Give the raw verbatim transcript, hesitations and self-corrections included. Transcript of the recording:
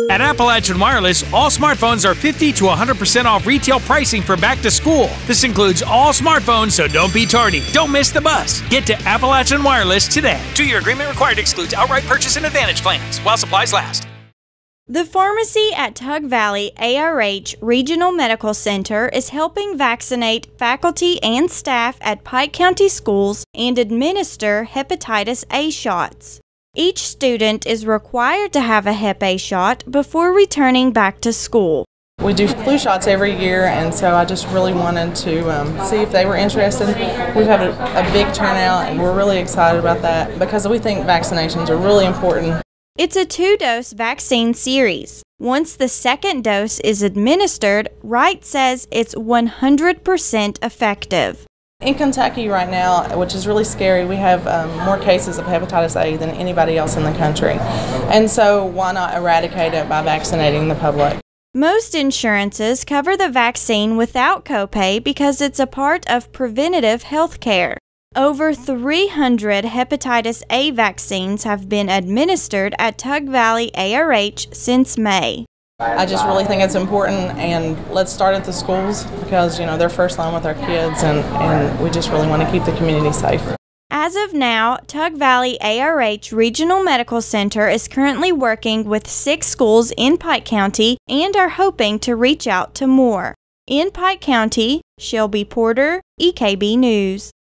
At Appalachian Wireless, all smartphones are fifty to one hundred percent off retail pricing for back to school. This includes all smartphones, so don't be tardy. Don't miss the bus. Get to Appalachian Wireless today. Two-year agreement required excludes outright purchase and advantage plans while supplies last. The pharmacy at Tug Valley A R H Regional Medical Center is helping vaccinate faculty and staff at Pike County schools and administer hepatitis A shots. Each student is required to have a Hep A shot before returning back to school. We do flu shots every year, and so I just really wanted to um, see if they were interested. We've had a, a big turnout, and we're really excited about that because we think vaccinations are really important. It's a two-dose vaccine series. Once the second dose is administered, Wright says it's one hundred percent effective. In Kentucky right now, which is really scary, we have um, more cases of hepatitis A than anybody else in the country. And so why not eradicate it by vaccinating the public? Most insurances cover the vaccine without copay because it's a part of preventative health care. Over three hundred hepatitis A vaccines have been administered at Tug Valley A R H since May. I just really think it's important, and let's start at the schools because, you know, they're first line with our kids, and, and we just really want to keep the community safe. As of now, Tug Valley A R H Regional Medical Center is currently working with six schools in Pike County and are hoping to reach out to more. In Pike County, Shelby Porter, E K B News.